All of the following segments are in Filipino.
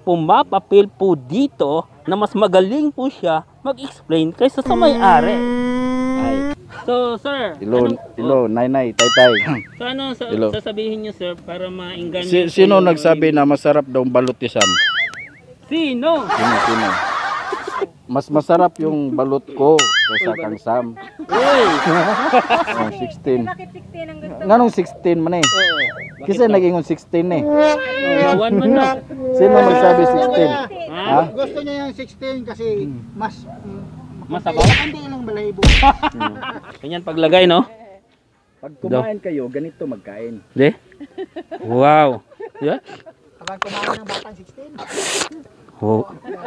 pumapapil po dito na mas magaling po siya mag-explain kaysa sa may-ari. Ay. So, sir. Hello, Nay, Tay. So, ano sasabihin niyo, sir, para mainggan Sino nagsabi na masarap daw ang balot ni Sam? Sino? Sino? Mas masarap yung balot ko kaysa kang Sam. Uy! 16. Bakit 16 ang gusto? Nganong 16 man eh? Kasi nag-ingon 16 eh. One man na. Sino magsabi 16? Ha? Gusto niya yung 16 kasi mas Masabaw? hindi lang balahibo. Ganyan paglagay, no? Pag kumain kayo, ganito magkain. Di? Wow. Yeah? Habang kumain ng batang 16. Oh.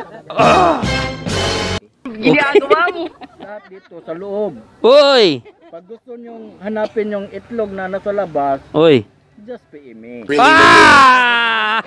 Ginagawa mo! Lahat dito sa loob. Uy! Pag gusto nyong hanapin yung itlog na nasa labas, Uy! just PM me. Ah!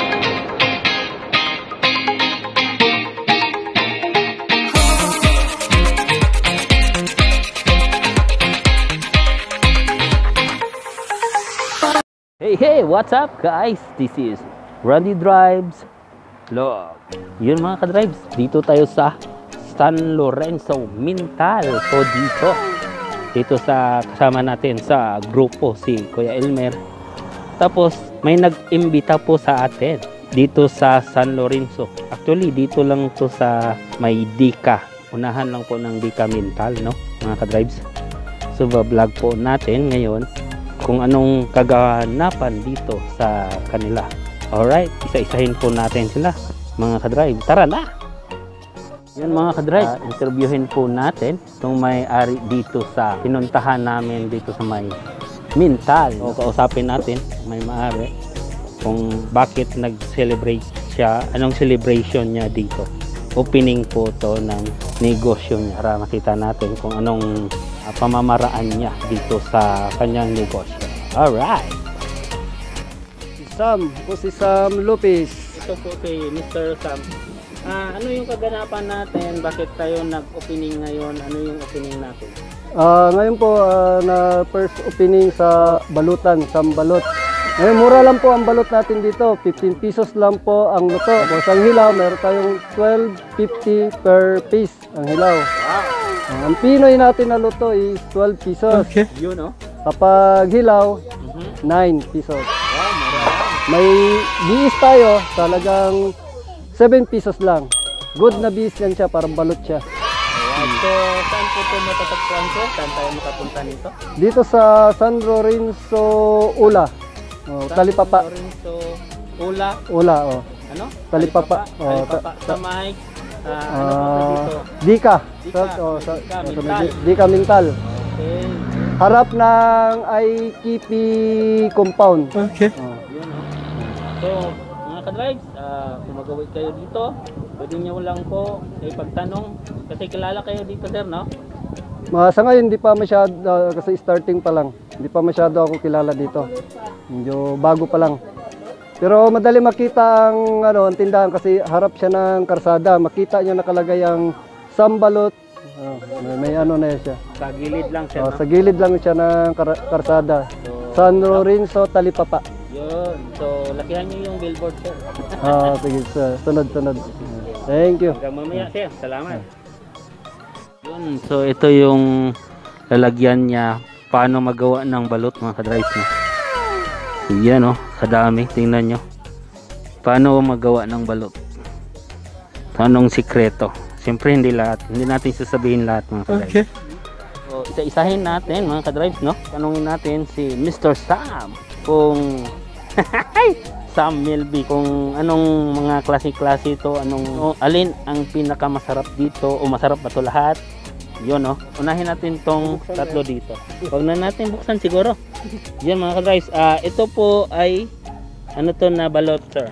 Hey, what's up guys? This is Randy Drives Vlog. Yun mga ka-drives, dito tayo sa San Lorenzo Mintal po dito sa kasama natin sa grupo si Kuya Elmer. Tapos may nag-imbita po sa atin dito sa San Lorenzo. Actually dito lang to sa may Dika, unahan lang po ng Dika Mintal, no mga ka-drives. So vlog po natin ngayon kung anong kaganapan dito sa kanila. Alright, isa-isahin po natin sila mga ka-drive. Tara na! Yan mga ka-drive, interviewin po natin itong may-ari dito sa pinuntahan namin dito sa may Mintal. O kausapin natin may may-ari kung bakit nag-celebrate siya, anong celebration niya dito. Opening po to ng negosyo niya para makita natin kung anong pamamaraan niya dito sa kanyang negosyo. Alright! Si Sam Lopez. Ito po si Mr. Sam. Ano yung kaganapan natin? Bakit tayo nag-opening ngayon? Ano yung opening natin? Ngayon po na first opening sa balutan, Sam Balot. Ngayon mura lang po ang balot natin dito, 15 pesos lang po ang luto. Tapos ang hilaw, meron tayong 12.50 per piece ang hilaw. Wow! Ang Pinoy natin na luto is 12 pesos. Okay. Yun, no? Kapag hilaw, 9 pesos. Wow, marami. May biis tayo, talagang 7 pesos lang. Good na biis yan siya, parang balot siya. So, saan po ito matatagpuan ko? Saan tayo makapunta nito? Dito sa San Lorenzo Ula. Talipapa. Lorenzo Ula. Ula, Ano? Talipapa. Talipapa. Sa may, ano po dito? Dika. Mintal. Dika Mintal. Okay. Harap ng IKP compound. Yun, Okay. no? So, mga ka-drives, kung magawid kayo dito, pwede nyo lang po ipagtanong. Kasi kilala kayo dito, sir, no? Sa ngayon, hindi pa masyado, kasi starting pa lang. Hindi pa masyado ako kilala dito. Medyo bago pa lang. Pero madali makita ang, ang tindahan kasi harap siya ng karsada. Makita niyo nakalagay ang Sambalot. May ano na siya. Sa gilid lang siya, no? Sa gilid lang siya ng karsada. So, San Lorenzo Talipapa. yun. So, lakihan nyo yung billboard, sir. Sige, sunod. Thank you. Hanggang mamaya, sir. Salamat. Yun. So, ito yung lalagyan niya. Paano magawa ng balot, mga ka-drives, no? Yan, oh. Kadami. Tingnan nyo. Paano magawa ng balot? Anong sikreto? Siyempre, hindi lahat. Hindi natin sasabihin lahat, mga ka-drives. Okay. So, isa-isahin natin, mga ka-drives, no? Tanungin natin si Mr. Sam kung Sam Milby, kung anong mga klase-klase ito, alin ang pinakamasarap dito o masarap ba ito lahat? Yun, no? Unahin natin tong tatlo dito. Huwag na natin buksan siguro. Yan mga ka-drives. Ito po ay ano to na balot, sir?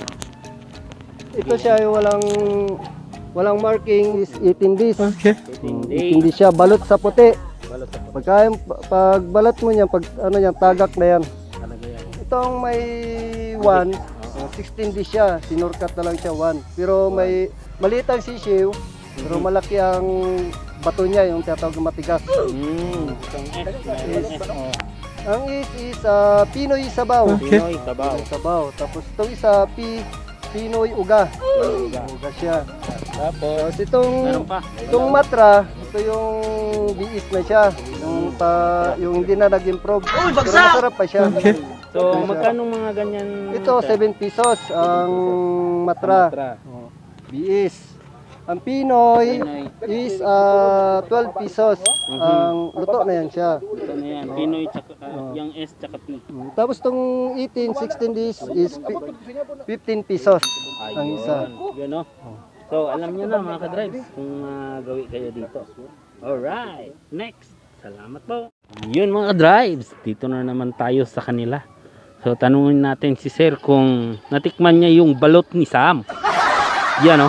Ito siya yung walang marking is 18 days. Okay. 18 days siya, balot sa puti. Balot sa puti. Pag balat mo niya, pag ano yan, tagak na yan. Talaga yan. Itong may 1, 16 days siya, sinurkat na lang siya 1. Pero may maliit ang sisiw, pero malaki ang bato niya, yung tinatawag na matigas. Ang S. Ang is Pinoy Sabaw. Pinoy Sabaw. Sabaw. Tapos itong isa, Pinoy Uga. Uga siya. Tapos, Tapos meron pa. itong Matra, ito yung biis na siya. Yung hindi na nag-improve. Pero masarap pa siya. So, magkano mga ganyan? Ito, 7 pesos ang Matra. Matra. Biis. Ang Pinoy is 12 pesos. Ang luto na yan siya. Ito na yan. Pinoy, tsaka, yung S, tsaka P. Tapos itong 18, 16 days is 15 pesos ang isa. Yun, no? So, alam nyo na mga ka-drives kung gawin kayo dito. Alright, next. Salamat po. Yun mga ka-drives, dito na naman tayo sa kanila. So, tanungin natin si Sir kung natikman niya yung balot ni Sam. Yan, no?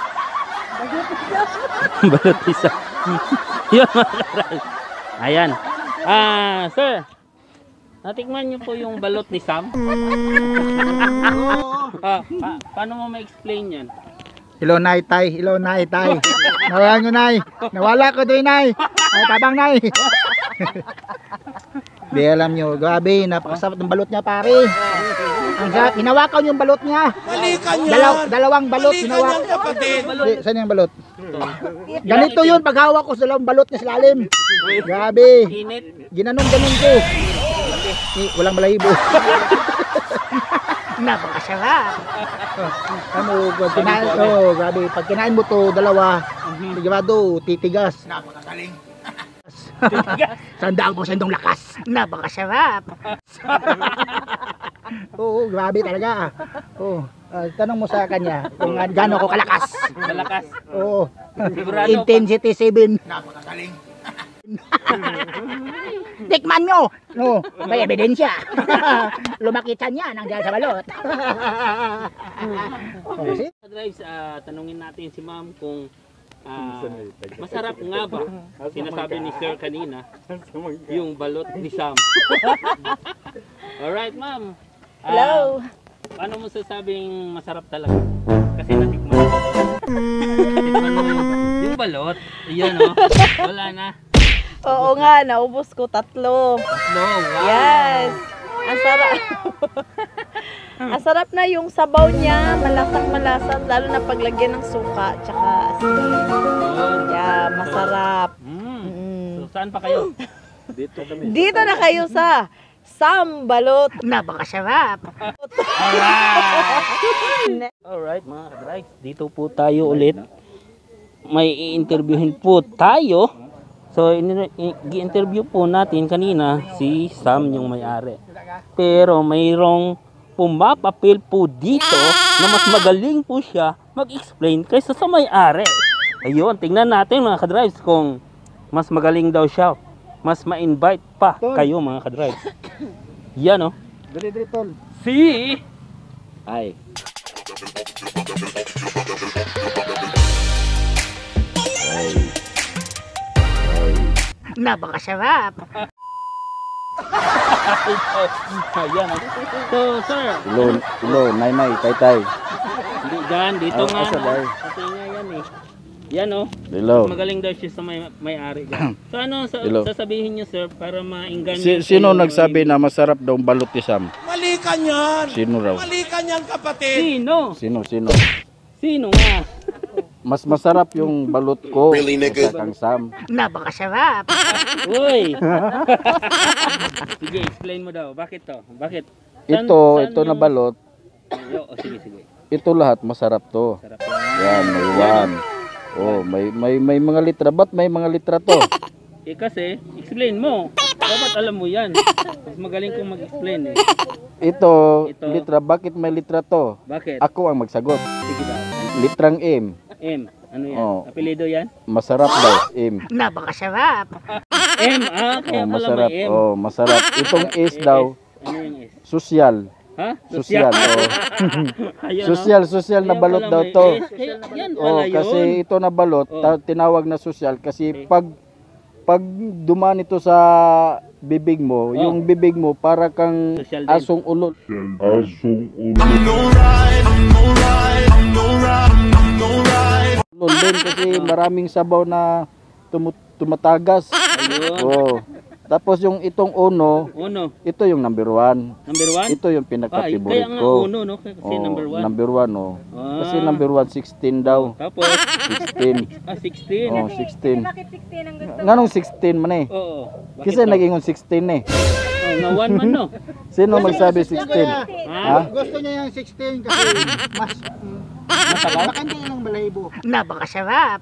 Balot ni Sam. Yun mga ka-drives. Ayan. Sir, natikman niyo po yung balot ni Sam? Paano mo ma-explain yan? Hello, Nay, tay. Hello, Nay, tay. Nawala nyo, Nay. Nawala ko doon, Nay. Ay, tabang, Nay. Di alam nyo, grabe, napakasarap ng balot niya, pare. Ang sarap, hinawakan yung balot niya. Dalawang balot, hinawakan. Saan yung balot? Ganito yun, paghawak ko sa dalawang balot niya sa lalim. Grabe. Init. Ginanon-ganon ko. Walang balahibo. Napakasarap. Grabe. Pag kinain mo to, dalawa, sigurado, titigas. Napakagaling. Sandaan ko sa indong lakas. Napakasarap. Oo, grabe talaga. Oo. Tanong mo sa kanya kung gaano ko kalakas. Malakas. Oo. Sigurado. Intensity 7. Napakagaling. Tikman nyo! No, may ebidensya. Lumakitan niya nang dahil sa balot. Drives, tanungin natin si ma'am kung masarap nga ba, sinasabi ni Sir kanina, yung balot ni Sam. Alright ma'am. Hello. Paano mo sasabing masarap talaga? Kasi natikman ko. Natikman mo yung balot. Ayan o. Wala na. Oo nga, naubos ko 3. Tatlo. Wow. Yes. Ang sarap. Ang sarap na yung sabaw niya, malasang-malasa, lalo na paglagyan ng suka tsaka asin. Yeah, masarap. So, saan pa kayo? Dito na kayo sa Sam Balot. Napakasarap. Alright mga ka-drives, dito po tayo ulit. May i-interviewin po tayo. So, i-interview po natin kanina si Sam yung may-ari. Pero mayroong pumapapil po dito na mas magaling po siya mag-explain kaysa sa may-ari. Ayun, tingnan natin mga ka-drives kung mas magaling daw siya. Mas ma-invite pa kayo mga ka-drives. Yan o. Dali, tol. Si... Ay. Napakasarap. Ayan. So, sir. Hello, nay, tay. Hindi dyan, dito nga. Sabay. Kasi nga yan eh. Yan o. Hello. Magaling daw siya sa may-ari dyan. So ano, Hello. sasabihin niyo sir para mainggan Sino nagsabi na masarap daw ang balot ni Sam? Mali ka niyan! Sino raw? Mali ka niyan, kapatid! Sino? Sino? Nga? Mas masarap yung balot ko kaysa kang Sam. Napakasarap. Uy! Sige, explain mo daw. Bakit to? Bakit? Ito na balot. Sige. Ito lahat masarap to. Sarap yan. Yan, may 1. Oh, may mga litra. Ba't may mga litra to? Kasi, explain mo. Dapat alam mo yan. Mas magaling kong mag-explain eh. Ito, Ito. litra. Bakit may litra to? Bakit? Ako ang magsagot. Sige daw. Litrang M. M. Ano yan? Oh. Apelido yan? Masarap daw, M. Napakasarap. M. Kaya pala Masarap. may M. Oh, masarap. Itong S daw, Ano yung S? sosyal. Ha? Sosyal. Oh. Ayun, Sosyal na Kaya balot pala daw may to. S. Yan Oh, pala yun. kasi ito na balot, tinawag na sosyal kasi pag dumaan ito sa bibig mo, yung bibig mo para kang Sosyal din. asong ulol. Ulol din kasi maraming sabaw na tumatagas. Ayun. Oh. Tapos yung itong uno, Uno. ito yung number 1. Number 1? Ito yung Kaya pinaka-favorite nga ko. uno, no? Kasi Oh, number 1. Number 1, oh. Ah. Kasi number 1, 16 daw. Tapos, 16. 16. Oh, 16. Bakit 16 ang gusto? Nganong 16 man eh? Oo. Bakit Kasi daw? nag-ingon 16 eh. Oh, nga 1 man, no? Sino magsabi 16? Ha? Gusto niya yung 16 kasi mas Matagal? makandi ng balahibo. Napakasarap.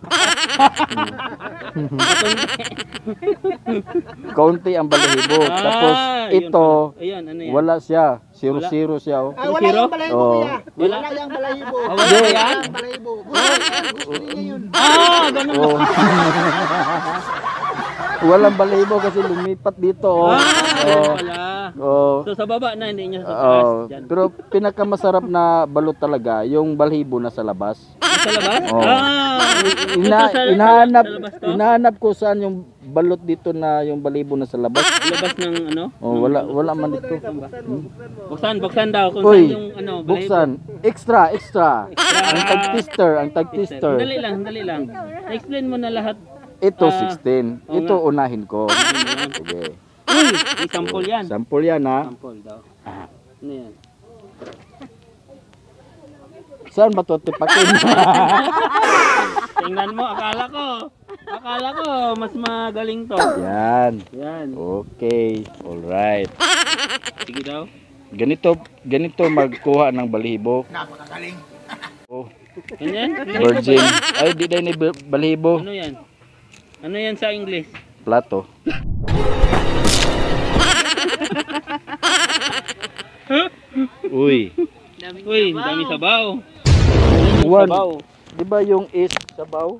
Kaunti ang balahibo. Tapos yun ito, pala. Ayan, ano yan? wala siya. 0-0 siya, oh. Ah, wala yung balahibo Oh. kuya. Wala? Wala yung balahibo. Ah, wala yan? yung balahibo. Gusto niya yun. Ah, ganun. Oh. Walang balahibo kasi lumipat dito, oh. Ah, Oh. wala. Oh. So sa baba na, hindi niya sa Oh. taas. Dyan. Pero pinakamasarap na balot talaga, yung balahibo na sa labas. Sa labas? Oh. Ah! Ina, ito sa labas to? hinahanap ko saan yung balot dito na yung balahibo na sa labas. Labas ng ano? Oh, wala man dito. Buksan daw kung Uy, saan yung ano, balahibo. buksan. Extra. Ang tag-twister. Dali lang. Explain mo na lahat. Ito Ah, 16. oo Ito nga. unahin ko. Sige. Uy, may sample yan. Sample yan ha. Sample daw. Ano yan? Saan ba ito tipakin? Tingnan mo, akala ko, mas magaling to. Yan. Yan. Okay. Alright. Sige daw. Ganito magkuha ng balahibo. Napakagaling. Oh, Ganyan? virgin. Ay, di dahil ni balahibo. Ano yan? Ano yan sa English? Plato. Uy. Uy, dami sabaw. One. Sabaw. Di ba yung is sabaw?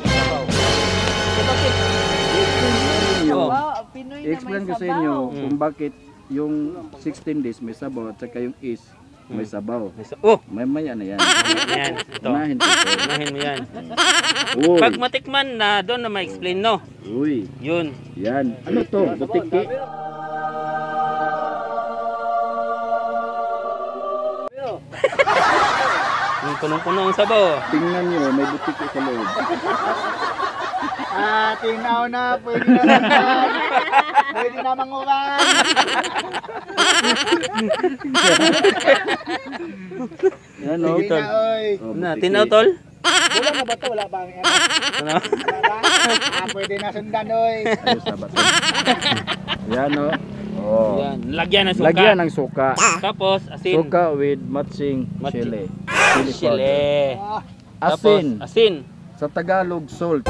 Oh. Wow, Pinoy na may I-explain ko sa sabaw. inyo kung bakit yung 16 days may sabaw at saka yung is may sabaw. Oh, May ano yan. yan. Ito. Unahin ko ito. Unahin mo yan. Uy. Pag matikman na, doon na ma-explain, no? Uy. Yun. Yan. Ano to? Butiki? Yung punong-puno ang sabaw. Tingnan nyo, may butiki sa loob. Tinaw na, pwede na naman. Pwede na manguran. Yan o. Sige na, oy. Oh, Na, butiki. tinaw, tol? Wala na ba ito? Wala ba ang ano? Ano? Wala ba? Pwede na sundan, oy. Ano sa bato? Yan o. Oh. Yan. Lagyan ng suka. Lagyan ng suka. Tapos, asin. Suka with matching chili. Chili powder. Chile. Tapos, Asin. asin. Sa Tagalog, salt.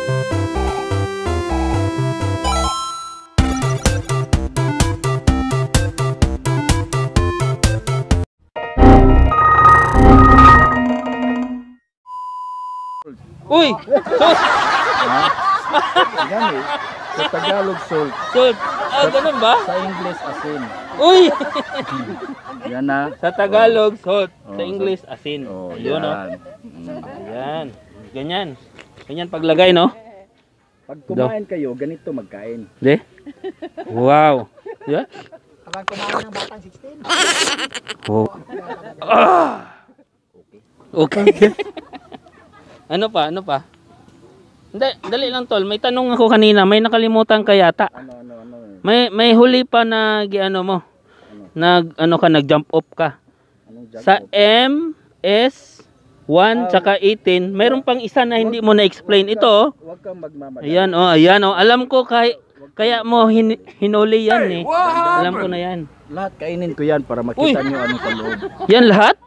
Uy! Salt! Yan eh. Sa Tagalog, salt. Salt! Ah, ganun ba? Sa English, asin. Uy! Yan na. Sa Tagalog, salt. Oh, Sa English, asin. Oh, Ayun, no? yan. Ayan. Ganyan. Ganyan paglagay, no? Pag kumain kayo, ganito magkain. Di? Wow. Yeah? Habang kumain ng batang 16. Oh. Ah! Okay. Ano pa? Hindi, dali lang, tol. May tanong ako kanina. May nakalimutan ka yata. Ano. May huli pa na giano mo. Nag-jump off ka. Anong jug Sa off? MS 1 tsaka 18, mayroon pang isa na hindi mo na-explain. Ito, oh. Huwag kang magmamadali. Ayan, oh. Alam ko kaya mo hinuli yan eh. Alam ko na yan. Lahat kainin ko yan para makita nyo anong sa loob. Yan lahat?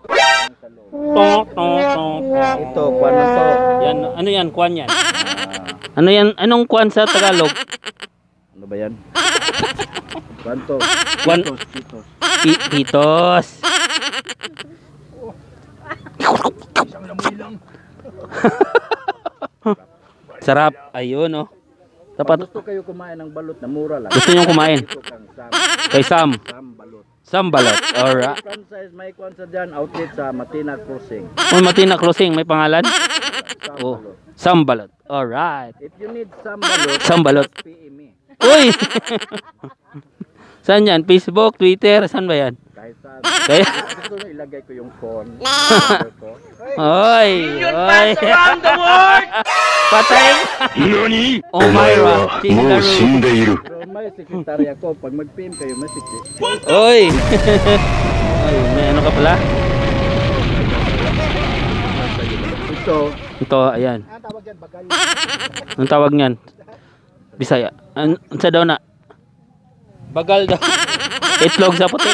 Tong. Ito, kwan na to. Yan, ano yan? Kwan yan. Ano yan? Anong kwan sa Tagalog? Ano ba yan? Kwan to. Kwan. Chitos. Pitos. Sarap. Ayun, oh. Pag Dapat gusto kayo kumain ng balot na mura lang. gusto nyo kumain. Ito kang Sam. Kay Sam. Sam balot. Sambalot. Alright. Franchise, may kwan sa dyan. Outlet sa Matina Crossing. Oh, Matina Closing. May pangalan? Sam Oh. balot. Sambalot. Alright. If you need Sam balot, Sambalot. PM me. Uy! Saan yan? Facebook, Twitter? Saan ba yan? Kahit saan. Kaya? Gusto nyo ilagay ko yung phone. Oy! Oy! Patay! Omayra! Chihilaru! Pero may sekretarya ko, pag mag-PM kayo, may sekretarya. Oy! Ay, may ano ka pala? Ito, ayan. Ang tawag yan, bagal. Ang tawag niyan? Bisaya. Sa daw na? Bagal daw. Itlog sa puti.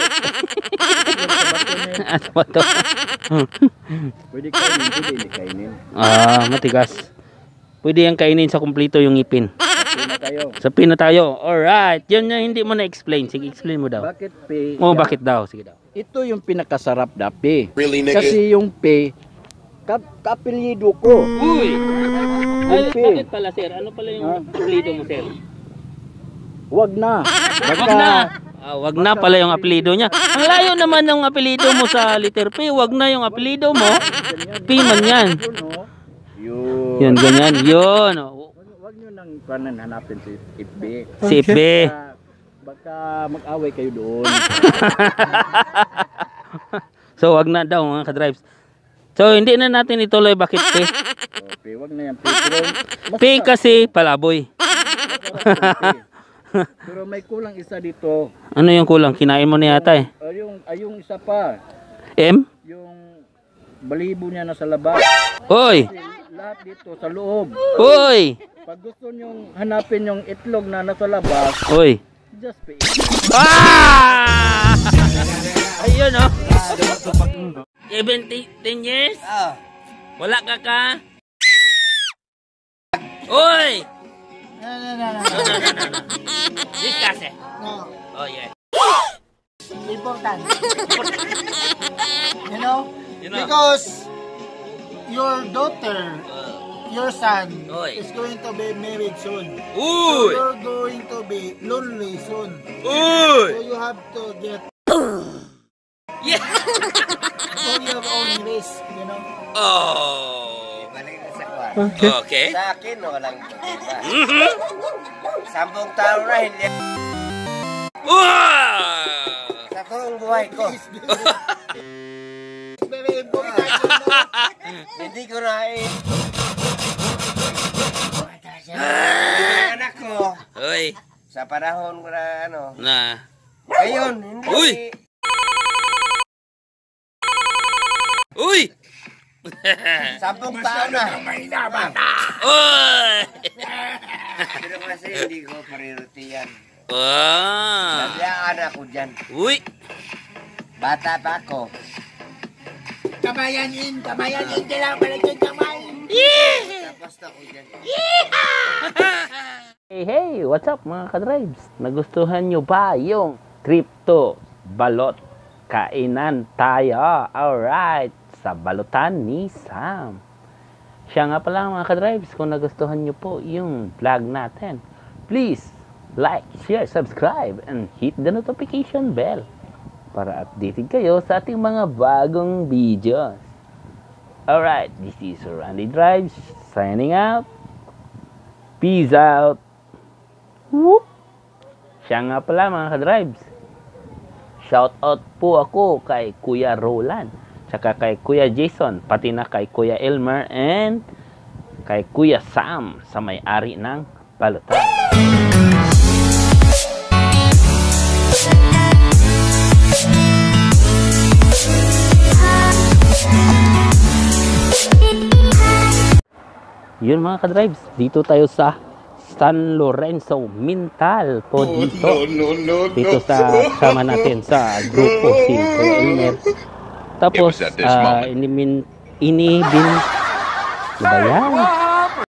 Ano ba to? Pwede kainin, pwede hindi kainin. Matigas. Pwede yung kainin sa kumpleto yung ngipin. Pwede na tayo. Sabi na tayo. Alright. Yun yung hindi mo na-explain. Sige, explain mo daw. Bakit pe? Bakit daw? Sige daw. Ito yung pinakasarap na pe. Really, nigga? Kasi yung pe, kapilido ko. Uy! Ay, Bakit pala, sir? Ano pala yung apelido mo, sir? Wag na. Wag na. Wag na pala yung apelido niya. Ang layo naman ng apelido mo sa letter P. Wag na yung apelido mo. P man yan. Yun. Yun, ganyan. Yun. Wag nyo nang kanan hanapin si FB. Si FB. Baka mag-away kayo doon. So, wag na daw mga ka-drives. So, hindi na natin ituloy. Bakit P? Okay, wag na yan. Pero, P kasi palaboy. pero may kulang isa dito. Ano yung kulang? Kinain mo na yata eh. Yung isa pa. M? Yung balibo niya na sa labas. Oy! Kasi lahat dito sa loob. Oy! Pag gusto nyong hanapin yung itlog na nasa labas, Oy! just pay. Ah! Ayun oh. 10 years? Wala ka? Oy! No. Discuss it. No, Oh yeah. important. You know? Because your daughter, your son, Oy. is going to be married soon. So Uy! you're going to be lonely soon. Uy! So you have to get Yeah! on your own risk, you know? Oh! Okay. Sa akin, walang problema. 10 taon na hindi. Sa toong buhay ko. Very important, you know? Hindi ko na Yung anak ko, Uy! sa panahon ko na Na. ngayon, hindi. Uy! Uy! 10 taon na. Uy! Pero kasi hindi ko priority yan. Ah! Naglaan ako dyan. Uy! Bata pa ako. Kamayanin, kailangan pala yung kamay. Tapos ako dyan. Hey, what's up mga ka-drives? Nagustuhan nyo ba yung crypto balot? Kainan tayo. Alright. Sa balutan ni Sam. Siya nga pala mga ka-drives, kung nagustuhan nyo po yung vlog natin, please like, share, subscribe, and hit the notification bell para updated kayo sa ating mga bagong videos. Alright, this is Randy Drives signing out. Peace out. Whoop. Siya nga pala mga ka-drives. Shout out po ako kay Kuya Roland, tsaka kay Kuya Jason, pati na kay Kuya Elmer, and kay Kuya Sam sa may-ari ng balutan. Yun mga ka-drives, dito tayo sa San Lorenzo Mintal po dito. Dito sa kasama natin sa grupo si Kuya Elmer. Tapos, inibin, ano ba yan?